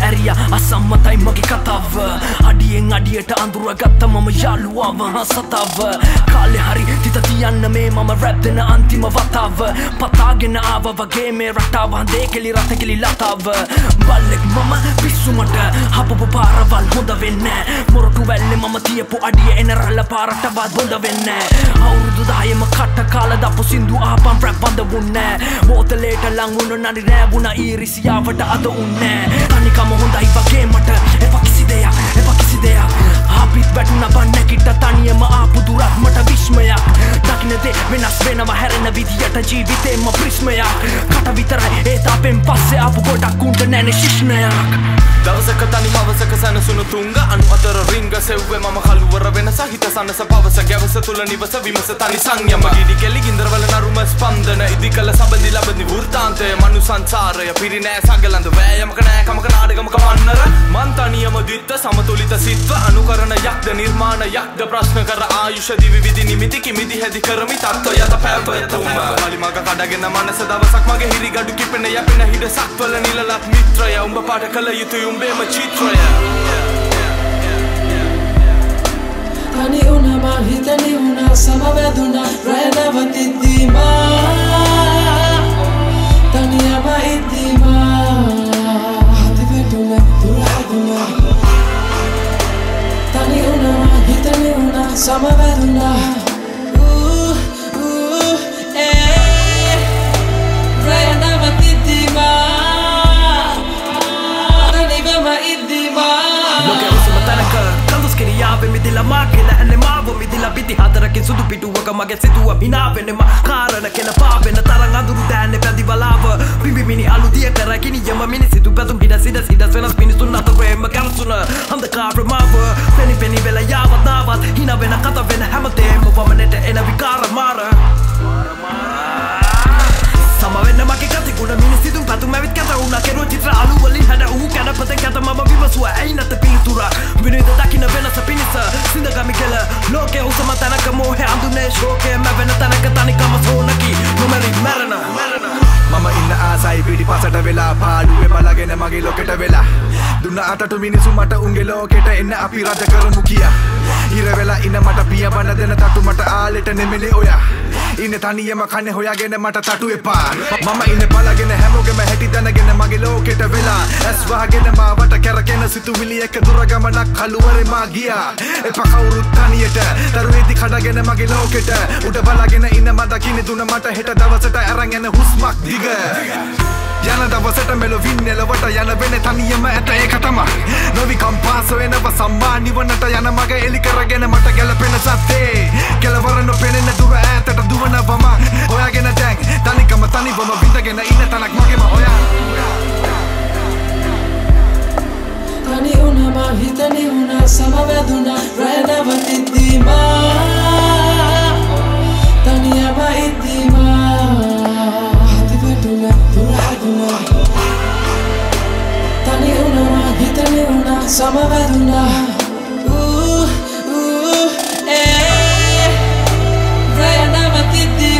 ඇරියා අසම්මතයි මගේ කතාව අඩියෙන් අඩියට අඳුරගත්ත මම යාළුවාව සතාව කාලේ හරි තිත තියන්න මේ මම රැප් දෙන අන්තිම වතාව පතාගෙන ආවා වගේ මේ රටාව හඳේ කෙලි රට කෙලි ලතාව බල්ලෙක් මම පිස්සුමට හපපු පාරවල් හොඳ වෙන්නේ මොරටු වැල්ලේ මම තියපු අඩිය එන රළ පාරටවත් බොඳ වෙන්නේ අවුරුදු 10ම කට කාලා දපු සින්දු ආපම් රැප් බඳ වුන්නේ බෝතලේට ලං වුණ නඩි රැවුණා ඊරිසියාවට අද උන්නේ තනිකම හොඳයි වගේ මට එපා කිසි දෙයක් අපිත් වැටුණා බන්න කිට තනියම ආපු දුරක් මට විශ්මයක් දකින්න දේ වෙනස් වෙනවා හැරෙන විදියට ජීවිතේම ප්‍රිස්මයක් කට විතරයි ඒ තාපෙන් පස්සේ ආපු ගොඩක් උන්ට නැනේ ශිෂ්ණයක් දවසක තනි මවසක සැනසුණු තුංග අනු අතර රිංග සෙව්වේ මම කළුවර වෙන සහිත සනස පවස ගැවස තුල නිවස විමස තනි සංයම ගිනි කෙලි ගින්දරවල නරුම ස්පන්දන ඉදිකල සබඳි ලබඳි වෘතාන්තය මනු සංසාරය පිරිනෑ සගලඳ වෑයමක නෑ කමක නාඩගමක වන්නර මන් තනියම දිත්ත සමතුලිත සිත්ව අනුකරණ යක්ද නිර්මාණ යක්ද ප්‍රශ්න කර ආයුෂ දිවි විදි නිමිති කිමිදි හැදි කරමි තත්ත්ව යත පැවතුම පලිමග කඩගෙන මනස දවසක් මගේ හිරි ගඩු කිපෙන යැපෙන හිඩ සක්වල නිලලත් මිත්‍රය උඹ පාට කළ යුතුයි උඹේම චිත්‍රය තනි වුණා මං හිතනි වුණා සමවැදුණා රැ නවතිද්දී තනියම ඉද්දී හදි වැටුණා දුර හැදුණා තනි වුණා මං හිතනි වුණා සමවැදුණා රැ නවතිද්දී යාවෙ මිදිලා මාකෙලා ඇන්නේ මාව මිදිලා පිටි හතරකින් සුදු පිටුවක මගේ සිතුව හිනාවෙන්නේ මා කාරණ කෙන පාවෙන තරං අඳුරු දෑන්නේ පැදි බලාව පිඹිමිනි අලු දිය කරකින් යම මිනිසිතු පැතුම් හිඩ සිඩ වෙනස් මිනිසුන් අතර ප්‍රේම කරසුන අන්ධකාර මාව පෙනි පෙනි වෙලා යාවත් නාවත් හිනා වෙන කත වෙන හැමතේම වමනෙට එන විකාර මාර සමවෙන්න මගේ කතිකුණ මිනිසිතුන් පැතුම් ඇවිත් කැත වුණා කෙරුව චිත්‍ර අලු වලින් හැඩ ඌ කැඩපතෙන් කැත මම විමසුව ඇයි නැත පිළිතුර විනිත දකින්න වෙනස පිණිස සිඳගමි කෙල ලෝකේ උසම තැනක මෝහය අඳුනේ ශෝකය මැවෙන තැනක තනිකම සෝනකි නොමැරි මැරෙන මම ඉන්න ආසයි පිටිපසට වෙලා පාඩුවේ බලාගෙන මගේ ලෝකෙට වෙලා දුන්න අතට මිනිසු මට උන්ගේ ලෝකෙට එන්න අපි රජ කරමු කියා ඉර වෙලා ඉන්න මට පිය බන දෙන තටු මට ආලෙට නෙමෙලේ ඔයා ඉන්න තනියම කන්නේ හොයාගෙන මට තටු එපා මම ඉන්න බලාගෙන හැමෝගෙම හැටි දැනගෙන මගේ ලෝකෙට වෙලා ඇස් වහගෙන මාවට කැරකෙන සිතුවිලි එක දුර ගමනක් කළුවරේ මා ගියා එපා කවුරුත් තනියට දරුවේදී කඩගෙන මගේ ලෝකෙට උඩ බලාගෙන ඉන්න මම දකින්නේ දුන මට හෙට දවසට අරන් යන හුස්මක් දිග යන දවසට මෙලොවින් නෙලවට යන වෙන තනියම ඇත ඒක තමයි නොවි කම්පාස වෙනව සම්මා නිවනට යන මග එලි කරගෙන මට ගැලපෙන සත්‍යේ කෙලවර නොපෙනෙන දුර ඈතට දුවනවම හොයාගෙන දැන් තනිකම තනිවම විඳගෙන ඉන්න තනක් මගේම හොයා තනි වුණා මං හිතනි වුණා සමවැදුණා රැ නවතිද්දී තනියම ඉද්දී හදි වැටුණා දුර හැදුණා තනි වුණා මං හිතනි වුණා සමවැදුණා රැ නවතිද්දී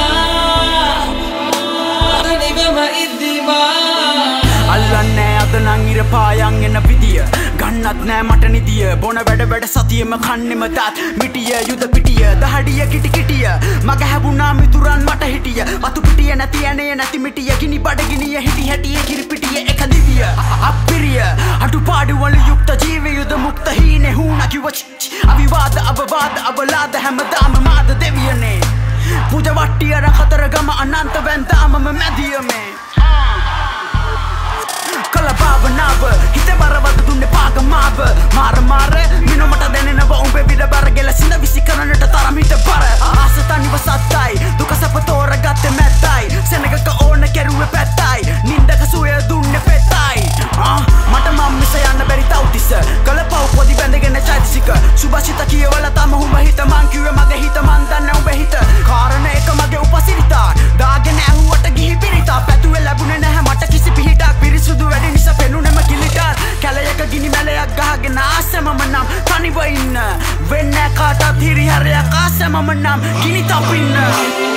තනිවම ඉද්දී අල්ලන්නේ අද නං ඉර පායන් එන විදිය ගන්නත් නෑ මට නිදිය බොන වැඩ සතියෙම කන්නෙම තාත් මිටිය යුද පිටිය දහඩිය කිටි කිටිය මග හැබුණා මිතුරන් මට හිටිය වතු පිටිය නැති ඇනේ නැති මිටිය ගිනි බඩගිනිය හිටි හැටිය කිරි පිටිය එක දිවිය අප්පිරිය අඩුපාඩු වල යුක්ත ජීවය යුද මුක්ත හීනේ හුණා කිව්ව අවිවාද අවවාද අවලාද හැමදාම මාද දෙවියනේ පුජ වට්ටිය රකතර ගම අනන්ත වැන්දාමම මැදියමේ කළ භාවනාව හිත බරවද දුන්නේ පාගමාව මාර මිනොමට දැනෙනව උඹේ විඩ බර ගෙල සිඳ විසි කරන්නට තරම් හිට බර ආස තනිව සත්තයි දුක සැප තෝරගත්තේ මැත්තයි සෙනගක ඕන කෙරුවේ පැත්තයි නින්දක සුවය දුන්නේ පෙත්තයි මට මම්මිස යන්න බැරි තව්තිස කළ පව් පොදි බැඳගෙන චෛතසික සුභාෂිත කියවල තම උඹ හිත මං කිව්වේ මගේ හිත මං දන්නේ උඹ හිත කාරණ එක මගේ උපසිරිතා දාගෙන ඇහුවට ගිහි පිරිතා පැතුවේ ලැබුණේ නැහැ මට කිසි පිහිටක් පිරිසුදු වැඩි නිසා පෙනුනෙම කිලිටර් කැලයක ගිනි මැලයක් ගහගෙන ආසෙමම නම් තනිව ඉන්න වෙන්නේ කාටත් හිරි හැරයක් ආසෙමම නම් ගිනි තපින්න